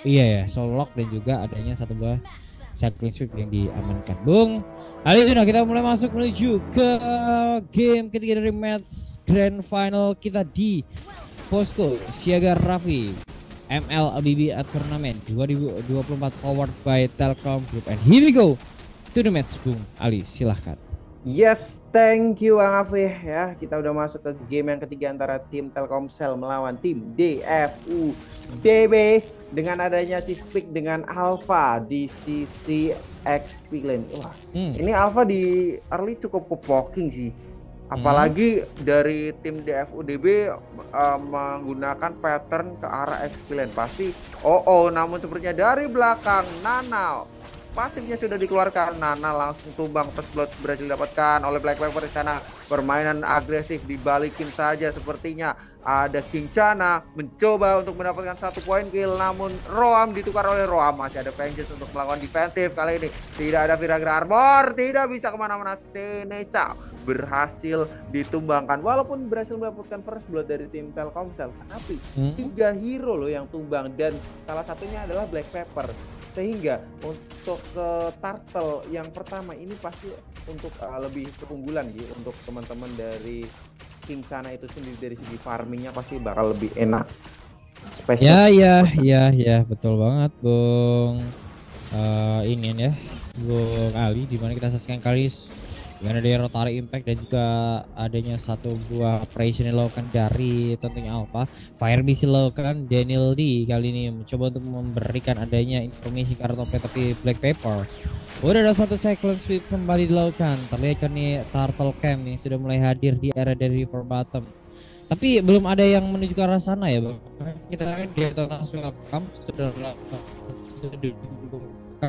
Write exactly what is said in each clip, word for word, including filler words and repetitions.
Iya ya, solo lock dan juga adanya satu buah cycling sweep yang diamankan. Bung Ali sudah kita mulai masuk menuju ke game ketiga dari match grand final kita di Posko Siaga Raffi M L B B A Tournament dua ribu dua puluh empat powered by Telkom Group, and here we go to the match. Bung Ali silahkan. Yes, thank you Bang Afif ya. Kita udah masuk ke game yang ketiga antara tim Telkomsel melawan tim D F U D B dengan adanya Cispik dengan Alpha di sisi X P lane. Wah, hmm. ini Alpha di early cukup kepoking sih. Apalagi hmm. dari tim D F U D B uh, menggunakan pattern ke arah X P lane. Pasti oh oh, namun sepertinya dari belakang Nana pasifnya sudah dikeluarkan. Nana langsung tumbang, first blood berhasil didapatkan oleh Black Panther di sana. Permainan agresif dibalikin saja sepertinya. Ada King Chana mencoba untuk mendapatkan satu poin kill, namun Roam ditukar oleh Roam. Masih ada Vengeance untuk melakukan defensif kali ini. Tidak ada Viragra Arbor, tidak bisa kemana-mana. Seneca berhasil ditumbangkan, walaupun berhasil mendapatkan first blood dari tim Telkomsel. Tapi hmm. tiga hero loh yang tumbang, dan salah satunya adalah Black Pepper. Sehingga untuk uh, turtle yang pertama ini pasti untuk uh, lebih keunggulan gitu untuk teman-teman dari King Chana itu sendiri. Dari segi farmingnya pasti bakal lebih enak. Spesial. Ya ya ya ya betul banget Bung uh, ini ya Bung Ali, dimana kita saksikan kali dengan adanya Rotary Impact dan juga adanya satu buah operation yang dilakukan dari tentunya Alpha. Fire Missile dilakukan Daniel D kali ini mencoba untuk memberikan adanya informasi kartu topet, tapi Black Pepper udah ada satu cyclone sweep kembali dilakukan. Terlihat kan nih Turtle Camp yang sudah mulai hadir di area dari River Bottom, tapi belum ada yang menuju ke arah sana ya Bang. Kita kan di atas welcome sudah sudah dibuka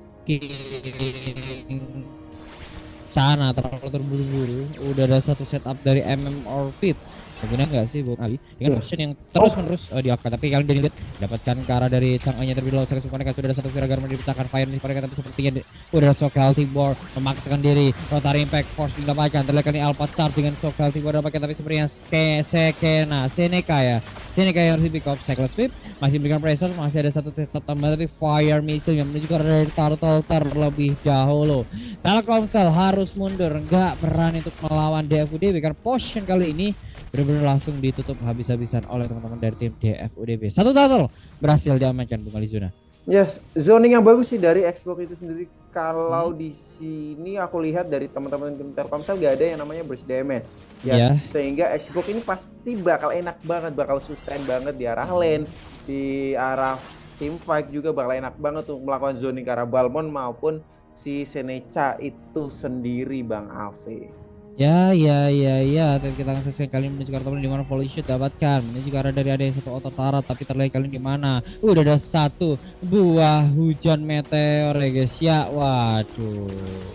sana terlalu terburu-buru. Udah ada satu setup dari M M Orbit. Benar nggak sih Bung Ali dengan motion yang terus menerus oh. uh, dilakukan, tapi kalian dilihat dapatkan ke arah dari Chang'e terlebih dahulu. Sekarang mereka sudah ada satu Viragarma dipecahkan Fire nih mereka, tapi sepertinya udah ada Shock Healthy Ball memaksakan diri. Rotary Impact Force didapatkan, terlihat ini Alpha Charge dengan Shock Healthy Ball dapatkan, tapi sepertinya Sekena Seneca ya Seneca yang harus di pick up. Cyclone Sweep masih memberikan pressure, masih ada satu tetap tambah, tapi Fire Missile yang menuju ke arah dari Turtle terlebih dahulu. Telkomsel harus mundur, nggak berani untuk melawan D F U D B karena potion kali ini benar-benar langsung ditutup habis-habisan oleh teman-teman dari tim D F U D B. Satu turtle berhasil diamankan Bung Alizuna. Yes, zoning yang bagus sih dari Xbox itu sendiri. Kalau hmm. di sini aku lihat dari teman-teman tim Telkomsel gak ada yang namanya burst damage ya, yeah. Sehingga Xbox ini pasti bakal enak banget, bakal sustain banget di arah lane, di arah team fight juga bakal enak banget untuk melakukan zoning ke arah Balmond maupun si Seneca itu sendiri Bang Ave. Ya ya ya ya, tapi kita akan saksikan kali menuju kartu di mana volley shoot dapatkan menuju ke arah dari ada satu otot tarat, tapi terlihat kali di mana udah ada satu buah hujan meteor ya guys ya. Waduh,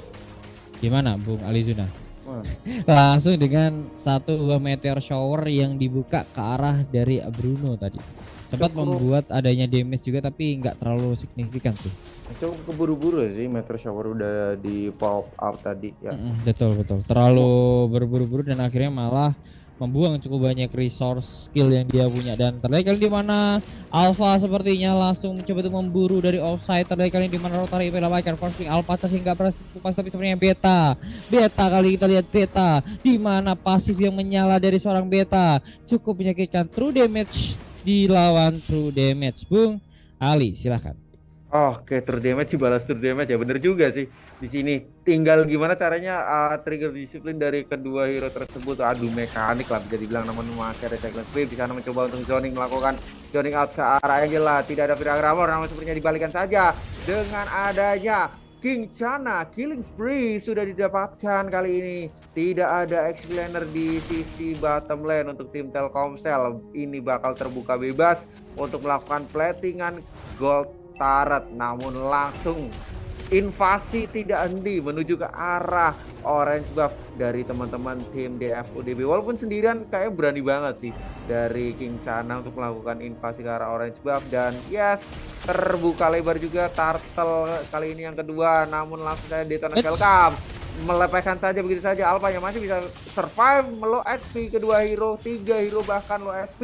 gimana Bung Alizuna? Langsung dengan satu buah meteor shower yang dibuka ke arah dari Bruno tadi, sempat membuat adanya damage juga tapi nggak terlalu signifikan sih. Itu keburu-buru sih meteor shower udah di pop up tadi ya. Mm-mm, betul betul terlalu berburu-buru dan akhirnya malah membuang cukup banyak resource skill yang dia punya. Dan terlihat kali di mana Alpha sepertinya langsung mencoba untuk memburu dari offside. Terlihat kali di mana Rotary Impact dapatkan forcing Alpha Charge hingga berhasil kupas, tapi sebenarnya Beta Beta kali kita lihat Beta di mana pasif yang menyala dari seorang Beta cukup menyakitkan. True damage dilawan true damage. Bung Ali silahkan. Oh, oke, true damage dibalas true damage ya, bener juga sih. Di sini tinggal gimana caranya uh, trigger disiplin dari kedua hero tersebut. Aduh, mekanik lah bisa dibilang, namun memakai Cyclone Sweep di sana mencoba untuk zoning, melakukan zoning out ke arah Angela. Tidak ada Viragra, namun sepertinya dibalikan saja dengan adanya King Chana. Killing spree sudah didapatkan kali ini. Tidak ada X-Laner di sisi bottom lane untuk tim Telkomsel. Ini bakal terbuka bebas untuk melakukan platingan gold tarat, namun langsung invasi tidak henti menuju ke arah orange buff dari teman-teman tim D F U D B. Walaupun sendirian kayak berani banget sih dari King Chana untuk melakukan invasi ke arah orange buff. Dan yes, terbuka lebar juga turtle kali ini yang kedua, namun langsung saya detonasi welcome melepaskan saja begitu saja. Alpha yang masih bisa survive, low H P kedua hero, tiga hero bahkan low H P.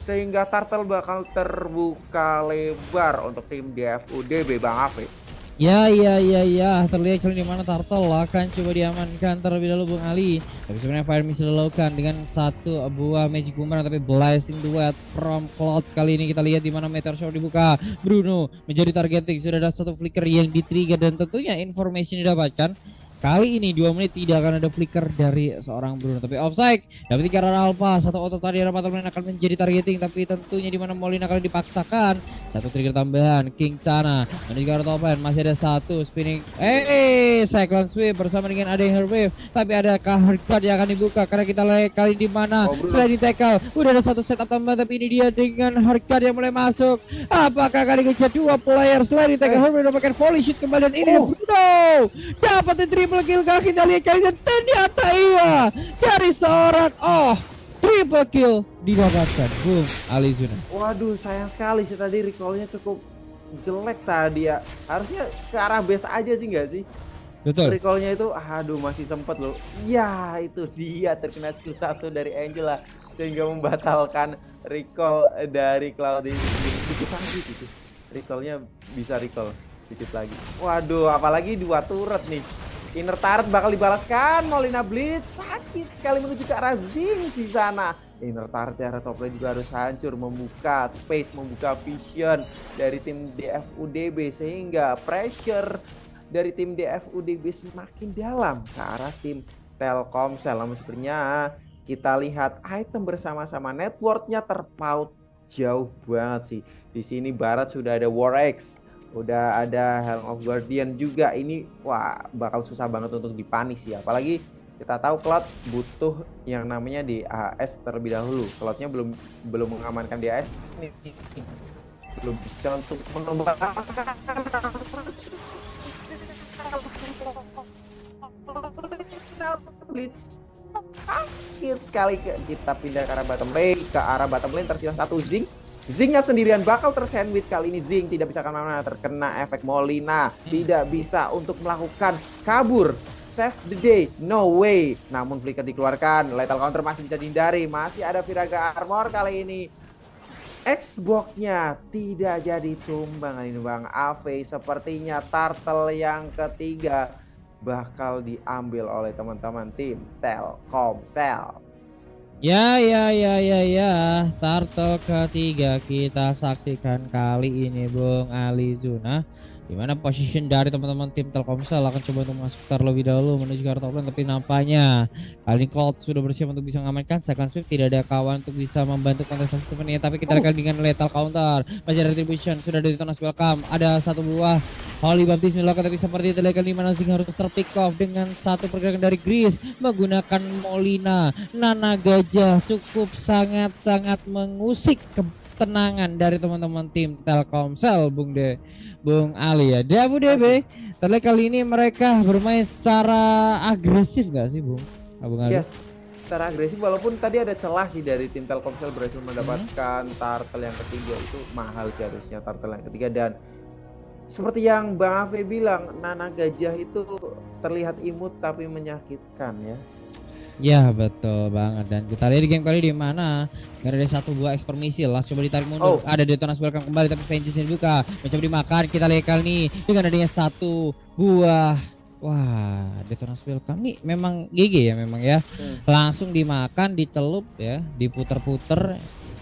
sehingga Turtle bakal terbuka lebar untuk tim D F U D B Bang Afif. Ya ya ya ya, terlihat kali di mana Turtle akan coba diamankan terlebih dahulu Bung Ali. Tapi sebenarnya Fire Missile dilakukan dengan satu buah Magic Boomerang, tapi Blessing Duet from Cloud kali ini kita lihat di mana Meteor Shower dibuka. Bruno menjadi targeting, sudah ada satu flicker yang di-trigger dan tentunya informasi didapatkan. Kali ini dua menit tidak akan ada flicker dari seorang Bruno, tapi offside dapat tiga arah Alpha. Satu auto tadi arah Battle akan menjadi targeting, tapi tentunya di mana Molina akan dipaksakan. Satu trigger tambahan King Chana menuju ke arah top lane, masih ada satu spinning eh cyclone sweep bersama dengan ada yang Wave, tapi ada card card yang akan dibuka karena kita lihat kali di mana oh, selain di tackle udah ada satu setup tambahan, tapi ini dia dengan hard card yang mulai masuk. Apakah akan dikejar dua player selain di tackle? Herb mendapatkan volley shoot kembali dan ini oh. Bruno dapat triple kill kaki kita lihat kali dan ternyata iya dari seorang oh triple kill didapatkan Bung Ali Zuna. Waduh sayang sekali sih tadi recallnya cukup jelek tadi ya, harusnya ke arah base aja sih nggak sih? Betul. Recallnya itu aduh masih sempet loh. Ya itu dia terkena skill satu dari Angela sehingga membatalkan recall dari Cloud ini. Dikit lagi gitu. Recallnya bisa recall dikit lagi. Waduh apalagi dua turret nih. Inner turret bakal dibalaskan, Molina Blitz sakit sekali menuju ke arah Zing di sana. Inner turret di arah top lane juga harus hancur, membuka space, membuka vision dari tim D F U D B sehingga pressure dari tim D F U D B semakin dalam ke arah tim Telkomsel. Namun sepertinya kita lihat item bersama-sama networknya terpaut jauh banget sih. Di sini Barat sudah ada War X. Udah ada Helm of Guardian juga. Ini wah bakal susah banget untuk dipanis ya. Apalagi kita tahu Cloud butuh yang namanya di A S terlebih dahulu. Cloudnya belum belum mengamankan di A S ini. Belum bisa untuk mengembangkan Blitz. Sakit sekali. Kita pindah ke arah bottom lane. Ke arah bottom lane tersisa satu Zing. Zingnya sendirian bakal tersandwich kali ini. Zing tidak bisa kemana-mana, terkena efek Molina, tidak bisa untuk melakukan kabur. Save the day, no way. Namun flicker dikeluarkan, lethal counter masih bisa dihindari. Masih ada Viraga Armor kali ini. Xbox-nya tidak jadi tumbang ini Bang Ave. Sepertinya Turtle yang ketiga bakal diambil oleh teman-teman tim Telkomsel. Ya ya ya ya ya, Turtle ketiga kita saksikan kali ini Bung Ali Zuna, dimana position dari teman-teman tim Telkomsel akan coba untuk masuk terlebih dahulu menuju ke top lane, tapi nampaknya kali ini Cloud sudah bersiap untuk bisa mengamankan second sweep. Tidak ada kawan untuk bisa membantu kontestasi temannya, tapi kita akan dengan lethal counter. Masih ada retribution, sudah dari Tonas welcome, ada satu buah Holy Baptism dilakukan, tapi seperti terlihat di mana Zing harus terpick off dengan satu pergerakan dari Gris menggunakan Molina. Nana Gajah cukup sangat-sangat mengusik ketenangan dari teman-teman tim Telkomsel Bung De, Bung Ali ya. D F U D B terlihat kali ini mereka bermain secara agresif gak sih Bung? Bung Ali? Yes, secara agresif walaupun tadi ada celah sih dari tim Telkomsel berhasil mendapatkan hmm. Turtle yang ketiga. Itu mahal sih harusnya Turtle yang ketiga, dan seperti yang Bang Ave bilang, Nana Gajah itu terlihat imut tapi menyakitkan ya. Ya betul banget, dan kita lihat di game kali di mana karena ada satu buah expert missile lah coba ditarik mundur. Oh. Ada Detonas welcome kembali tapi Vengeance dibuka, mencoba dimakan. Kita lihat kali ini dengan adanya satu buah, wah Detonas welcome nih memang G G ya memang ya. Hmm. Langsung dimakan, dicelup ya, diputer-puter.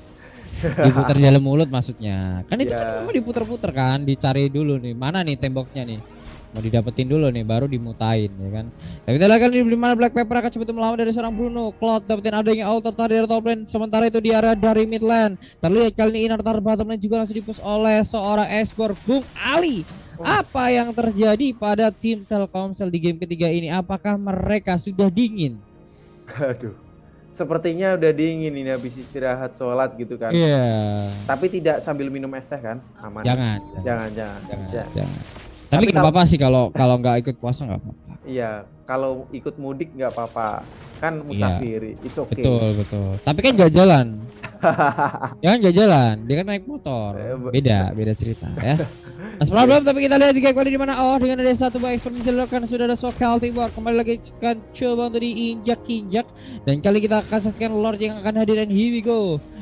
Diputar di dalam mulut maksudnya. Kan itu yeah. Kan cuma diputer-puter kan, dicari dulu nih mana nih temboknya nih. Mau didapetin dulu nih baru dimutain ya kan. Tapi kita lihat di mana Black Pepper akan coba melawan dari seorang Bruno. Cloud dapetin adanya alter tadi dari top lane, sementara itu di area dari mid lane. Terlihat kali ini inner tar bottom lane juga langsung dipush oleh seorang Xbox Bung Ali. Oh. Apa yang terjadi pada tim Telkomsel di game ketiga ini? Apakah mereka sudah dingin? Aduh. Sepertinya udah dingin ini habis istirahat sholat gitu kan. Iya. Yeah. Tapi tidak sambil minum es teh kan? Aman. Jangan. Jangan, jangan. jangan, jangan, jangan. jangan. Tapi nggak apa-apa sih kalau kalau nggak ikut puasa nggak apa-apa. Iya, kalau ikut mudik nggak apa-apa. Kan musafir, yeah. It's okay. Betul, betul. Tapi kan nggak jalan. Ya kan nggak jalan, dia kan naik motor. Beda, beda cerita ya. Mas problem, tapi kita lihat di game kali di mana oh dengan ada satu buah expert bisa dilakukan, sudah ada so healthy war kembali lagi kan coba untuk diinjak-injak, dan kali kita akan saksikan Lord yang akan hadir, dan here we go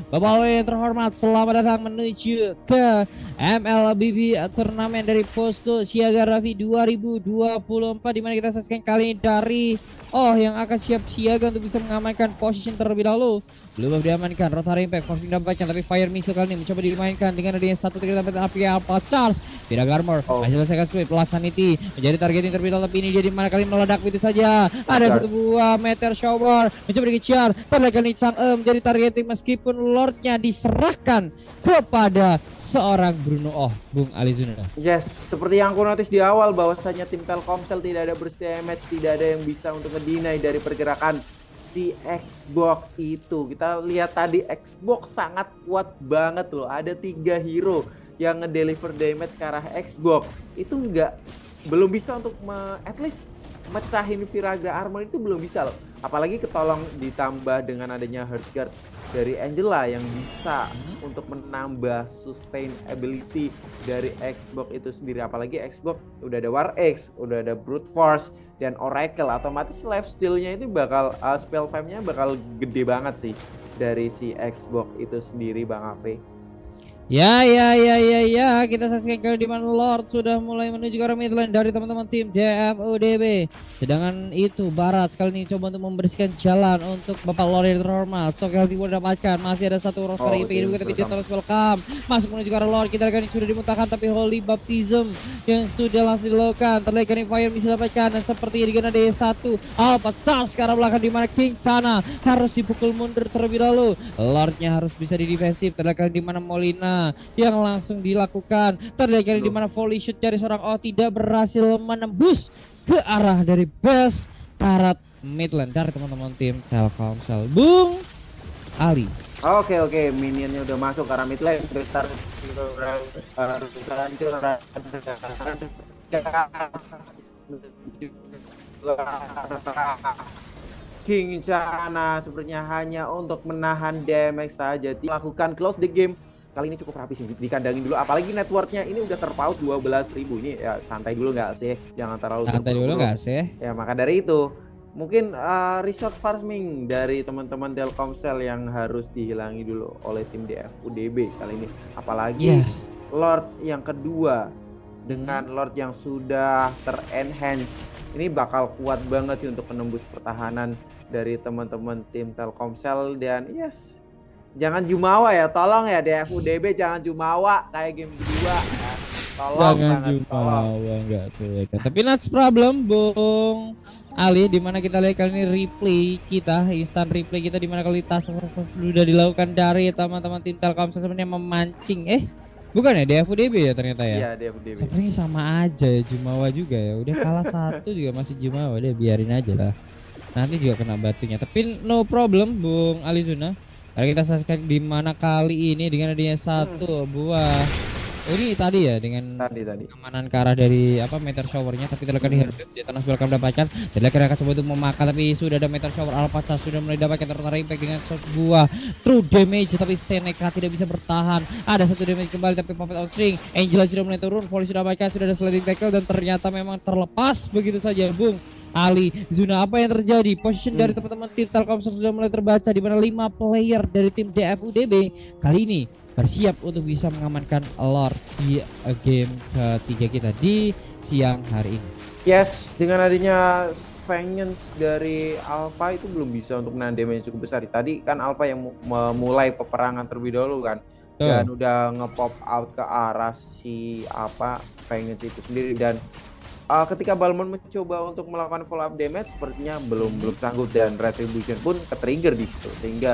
Bapak yang terhormat, selamat datang menuju ke M L B B turnamen dari Posko Siaga Raffi dua ribu dua puluh empat, di mana kita saksikan kali ini dari Oh yang akan siap siaga untuk bisa mengamankan position terlebih dahulu. Belum diamankan, Rotary Impact Forcing dampaknya, tapi Fire Missile kali ini mencoba dimainkan dengan adanya satu tiga tampil api Alpha Charge. Tidak Armor, Oh. masih selesai sweep, Sanity menjadi targeting terlebih dahulu, tapi ini jadi mana kali meledak begitu saja. Ada satu buah Meteor Shower mencoba dikejar, terlihat kali Chang'e menjadi targeting meskipun Lordnya diserahkan kepada seorang Bruno. Oh, Bung Alizuna. Yes, seperti yang aku notice di awal bahwasanya tim Telkomsel tidak ada burst damage, tidak ada yang bisa untuk ngedinai dari pergerakan si Xbox itu. Kita lihat tadi Xbox sangat kuat banget loh. Ada tiga hero yang ngedeliver damage ke arah Xbox. Itu enggak belum bisa untuk me, at least mecahin Viraga Armor itu belum bisa loh. Apalagi ketolong ditambah dengan adanya Heartguard dari Angela yang bisa hmm. untuk menambah sustain ability dari Xbox itu sendiri. Apalagi Xbox udah ada War X, udah ada Brute Force dan Oracle, otomatis lifesteal-nya itu bakal uh, spell fame-nya bakal gede banget sih dari si Xbox itu sendiri, Bang Ave. Ya ya ya ya ya, kita saksikan kali di mana Lord sudah mulai menuju ke arah mid lane dari teman-teman tim D F U D B. Sedangkan itu Barat sekali ini coba untuk membersihkan jalan untuk Bapak Lord yang terhormat. Sokel Timur dapatkan, masih ada satu Rosary oh, P juga, tapi dia terus welcome masuk menuju ke arah Lord. Kita lihat ini sudah dimutahkan, tapi Holy Baptism yang sudah langsung dilakukan. Terlihat ini Fire bisa dapatkan, dan seperti dengan D satu Alpha Charge sekarang belakang di mana King Chana harus dipukul mundur terlebih dahulu. Lordnya harus bisa di defensif. Terlihat di mana Molina yang langsung dilakukan. Terlihat kali di mana volley shoot dari seorang Oh tidak berhasil menembus ke arah dari base Barat Midland dari teman-teman tim Telkomsel. Bung Ali. Oke oke, minionnya udah masuk ke arah mid lane. Besar King Chana sepertinya hanya untuk menahan damage saja. Lakukan close the game. Kali ini cukup rapi sih, dikandangin dulu, apalagi networknya ini udah terpaut dua belas ribu. Ini ya santai dulu nggak sih, jangan terlalu santai dulu nggak sih ya. Maka dari itu mungkin uh, resort farming dari teman-teman Telkomsel yang harus dihilangi dulu oleh tim D F U D B kali ini, apalagi yeah. Lord yang kedua dengan hmm. Lord yang sudah terenhance ini bakal kuat banget sih untuk menembus pertahanan dari teman-teman tim Telkomsel. Dan yes, jangan jumawa ya, tolong ya D F U D B, jangan jumawa kayak game kedua ya. Tolong jangan banget, jumawa enggak tuh ya kan. Tapi not problem Bung Ali, dimana kita lihat kali ini replay kita, instant replay kita, dimana kali tas sudah dilakukan dari teman-teman tim Telkomsel sebenarnya memancing eh bukan ya D F U D B ya ternyata ya. Iya D F U D B. Sebenarnya sama aja ya, jumawa juga ya. Udah kalah satu juga masih jumawa, deh biarin aja lah. Nanti juga kena batunya. Tapi no problem Bung Alizuna. Karena kita saksikan di mana kali ini dengan adanya satu hmm. buah oh ini tadi ya dengan tadi tadi keamanan ke arah dari apa meteor showernya, tapi terlalu di headset di tanah welcome dapatkan. Jadi kira akan coba untuk memakan, tapi sudah ada meteor shower Alpha Charge sudah mulai dapatkan Rotary Impact dengan sebuah true damage, tapi Seneca tidak bisa bertahan. Ada satu damage kembali, tapi Puppet on String Angela sudah mulai turun, volley sudah dapatkan, sudah ada sliding tackle, dan ternyata memang terlepas begitu saja Bung Ali Zuna. Apa yang terjadi? Position hmm. dari teman-teman tim Telkomsel sudah mulai terbaca, di mana lima player dari tim D F U D B kali ini bersiap untuk bisa mengamankan Lord di game ketiga kita di siang hari ini. Yes, dengan adanya Vengeance dari Alpha itu belum bisa untuk menahan damage cukup besar. Tadi kan Alpha yang memulai peperangan terlebih dahulu kan, dan oh. udah nge-pop out ke arah si apa Vengeance itu sendiri. Dan Uh, ketika Balmond mencoba untuk melakukan follow up damage, sepertinya belum belum sanggup, dan Retribution pun ke-trigger di situ, sehingga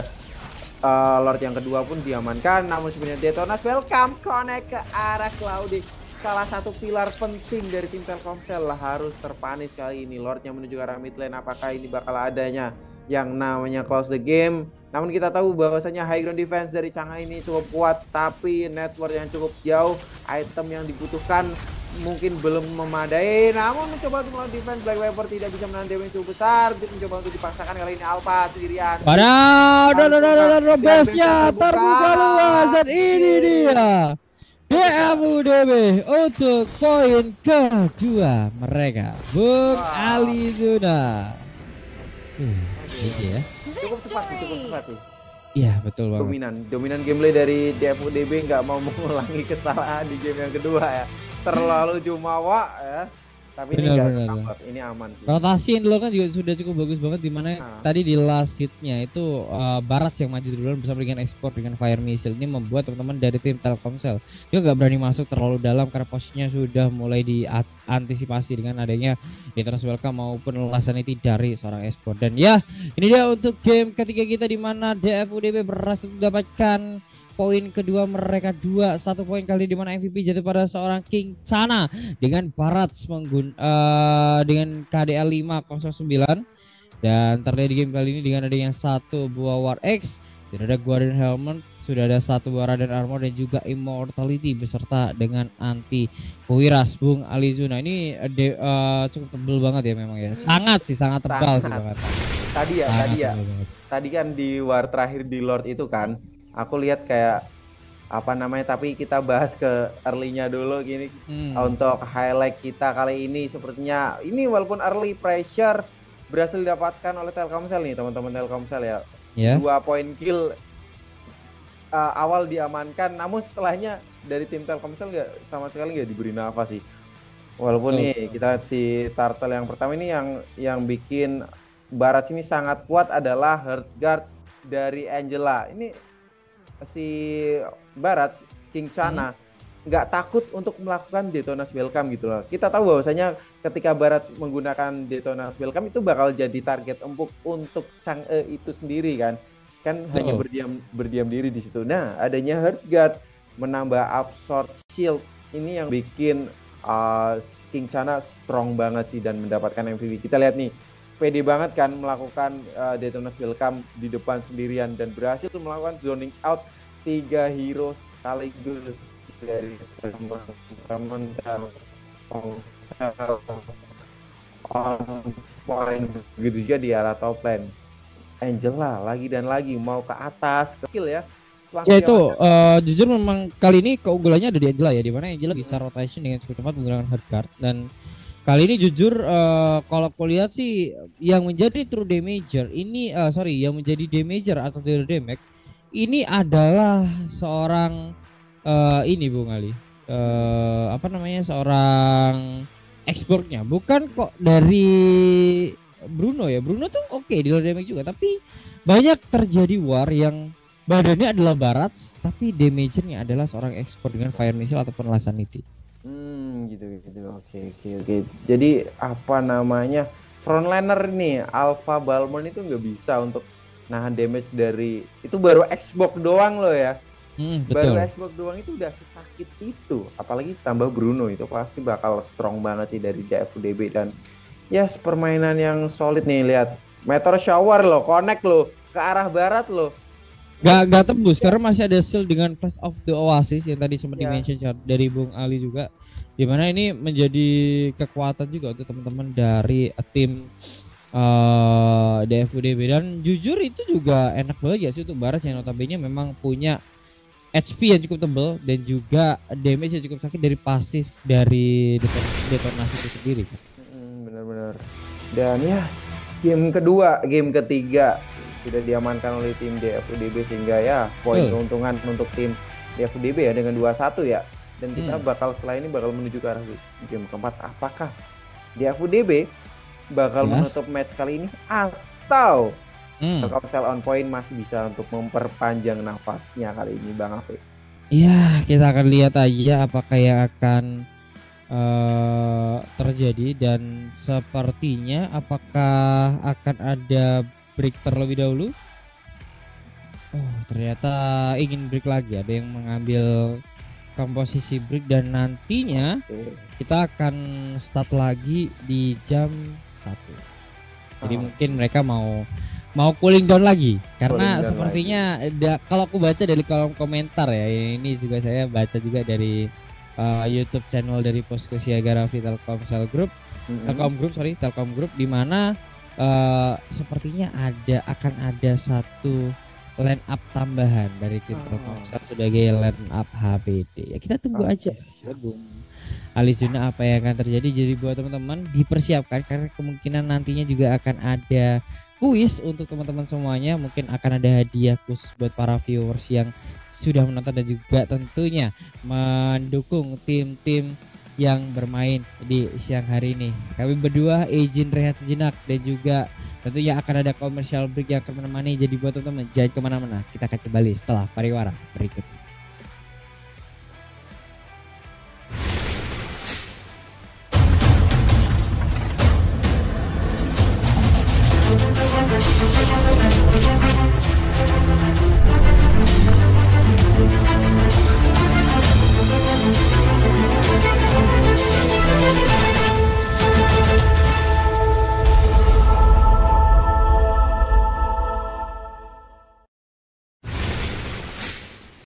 uh, Lord yang kedua pun diamankan. Namun sebenarnya Detonas welcome connect ke arah Cloudy, salah satu pilar penting dari tim Telkomsel lah harus terpanis kali ini. Lordnya menuju ke arah mid lane, apakah ini bakal adanya yang namanya close the game? Namun kita tahu bahwasanya high ground defense dari Chang'e ini cukup kuat, tapi network yang cukup jauh, item yang dibutuhkan mungkin belum memadai. Namun mencoba untuk melawan defense, Black Viper tidak bisa menahan damage cukup besar. Dia mencoba untuk dipaksakan, kali ini Alpha sendirian. Padahal udah udah udah udah robesnya terbuka luas, dan ini dia D F U D B untuk poin kedua mereka. Bung wow. Ali Zuna. Uh, ini ya. Cukup cepat sih, cukup cepat sih. Iya betul banget. Dominan, dominan gameplay dari D F U D B, nggak mau mengulangi kesalahan di game yang kedua ya. Terlalu jumawa ya. Tapi ini nggak Benar-benar. cover, ini aman sih. Rotasi dulu kan juga sudah cukup bagus banget, dimana Nah. tadi di last hitnya itu uh, Barats yang maju duluan bersama dengan Export dengan Fire Missile. Ini membuat teman-teman dari tim Telkomsel juga nggak berani masuk terlalu dalam karena posisinya sudah mulai diantisipasi dengan adanya Detonas Welcome maupun Lasanity dari seorang Export. Dan ya ini dia untuk game ketiga kita, di mana D F U D B berhasil mendapatkan poin kedua mereka, dua satu poin kali, di mana M V P jatuh pada seorang King Chana dengan Barats menggun uh, dengan K D L lima nol sembilan. Dan terlihat di game kali ini dengan adanya satu buah War X, sudah ada Guardian Helmet, sudah ada satu buah Radan Armor dan juga Immortality beserta dengan anti Wiras Bung Alizuna. Ini uh, de, uh, cukup tebel banget ya memang ya. Sangat sih, sangat tebal sangat. sih banget. Tadi ya, sangat tadi ya. Tadi kan di war terakhir di Lord itu kan, aku lihat kayak apa namanya, tapi kita bahas ke early-nya dulu gini. Hmm. Untuk highlight kita kali ini sepertinya ini walaupun early pressure berhasil didapatkan oleh Telkomsel nih teman-teman Telkomsel ya. Yeah. Dua poin kill uh, awal diamankan, namun setelahnya dari tim Telkomsel nggak sama sekali nggak diberi nafas sih. Walaupun oh. nih kita di turtle yang pertama ini yang yang bikin Barats ini sangat kuat adalah Heartguard dari Angela. Ini si Barats, King Chana nggak hmm. takut untuk melakukan Detonas Welcome gitu loh. Kita tahu bahwasanya ketika Barats menggunakan Detonas Welcome itu bakal jadi target empuk untuk Chang'e itu sendiri kan. Kan oh. hanya berdiam berdiam diri di situ. Nah, adanya Heartguard menambah absorb shield ini yang bikin uh, King Chana strong banget sih dan mendapatkan M V P. Kita lihat nih, pede banget kan melakukan uh, Detonas Welcome di depan sendirian dan berhasil melakukan zoning out tiga hero sekaligus dari teman-teman Telkomsel on point. Begitu juga di arah top lane. Angela lagi dan lagi mau ke atas ke kill ya. Ya itu uh, jujur memang kali ini keunggulannya ada di Angela ya, di mana Angela bisa rotation dengan cukup cepat menggunakan Heartguard. Dan kali ini jujur uh, kalau aku lihat sih yang menjadi true damager ini uh, sorry yang menjadi damager atau true damage ini adalah seorang uh, ini Bung Ali uh, apa namanya seorang exportnya, bukan kok dari Bruno ya. Bruno tuh oke okay, di true damage juga, tapi banyak terjadi war yang badannya adalah Barats tapi damagernya adalah seorang export dengan Fire Missile ataupun Lasanity. Hmm gitu gitu oke oke oke. Jadi apa namanya frontliner nih Alpha Balmond itu nggak bisa untuk nahan damage dari itu, baru Xbox doang loh ya. Hmm, baru Xbox doang itu udah sesakit itu, apalagi tambah Bruno itu pasti bakal strong banget sih dari D F U D B. Dan ya yes, permainan yang solid nih. Lihat Meteor Shower loh, connect loh ke arah barat loh. Gak, gak tembus karena masih ada shield dengan Flash of the Oasis yang tadi sempat yeah. dimention dari Bung Ali juga, dimana ini menjadi kekuatan juga untuk teman-teman dari tim uh, D F U D B. Dan jujur itu juga enak banget ya sih untuk Barats yang notabene memang punya H P yang cukup tebal dan juga damage yang cukup sakit dari pasif dari detonasi itu sendiri. Hmm, benar-benar. Dan ya game kedua, game ketiga sudah diamankan oleh tim D F U D B sehingga ya poin keuntungan untuk tim D F U D B ya dengan dua satu ya. Dan kita hmm. bakal setelah ini bakal menuju ke arah game keempat. Apakah D F U D B bakal ya. menutup match kali ini atau hmm. Telkomsel on point masih bisa untuk memperpanjang nafasnya kali ini Bang Afe? Iya, kita akan lihat aja apakah yang akan uh, terjadi, dan sepertinya apakah akan ada break terlebih dahulu. Oh ternyata ingin break lagi, ada yang mengambil komposisi break, dan nantinya okay. kita akan start lagi di jam satu. Jadi oh. mungkin mereka mau mau cooling down lagi karena down sepertinya da, kalau aku baca dari kolom komentar ya, ini juga saya baca juga dari uh, YouTube channel dari Posko Siaga Raffi Telkomsel Group, mm-hmm. Telkom Group sorry Telkom Group, di mana Uh, sepertinya ada akan ada satu line up tambahan dari tim Telkomsel oh. sebagai line up H B D. Ya kita tunggu okay. aja ya, Bung Alizuna apa yang akan terjadi. Jadi buat teman-teman dipersiapkan karena kemungkinan nantinya juga akan ada kuis untuk teman-teman semuanya. Mungkin akan ada hadiah khusus buat para viewers yang sudah menonton dan juga tentunya mendukung tim-tim yang bermain di siang hari ini. Kami berdua izin rehat sejenak dan juga tentunya akan ada commercial break yang akan menemani. Jadi buat teman-teman jangan kemana-mana, kita akan kembali setelah pariwara berikut ini.